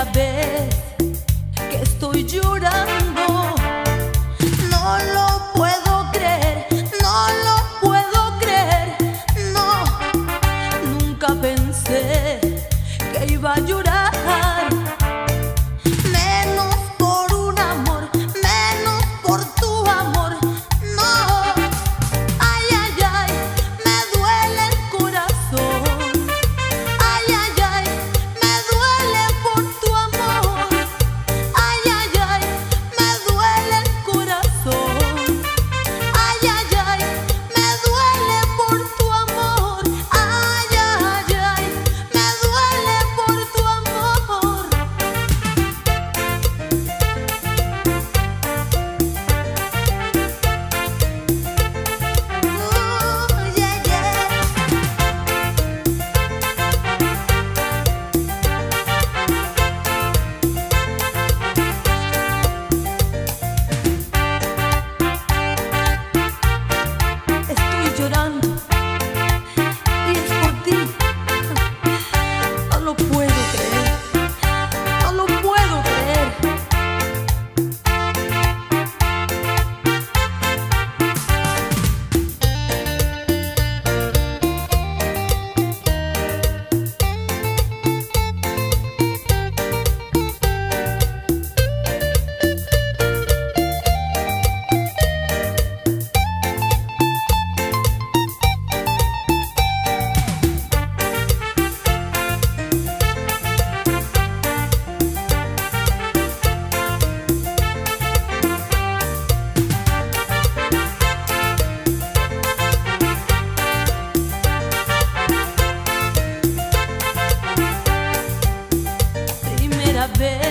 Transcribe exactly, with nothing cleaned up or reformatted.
vez que estoy llorando. No lo puedo creer, no lo puedo creer, no. Nunca pensé que iba a llorar, menos por un amor, menos por tu amor, no. Ay, ay, ay, me duele el corazón. Ay, ay, ay, me duele por tu amor. Ay, ay, ay, me duele el corazón. Ay, ay, ay, me duele por tu amor. Ay, ay, ay, me duele por tu amor. Oh, yeah, yeah. Estoy llorando y es por ti. No lo puedo creer, no lo puedo creer. Primera vez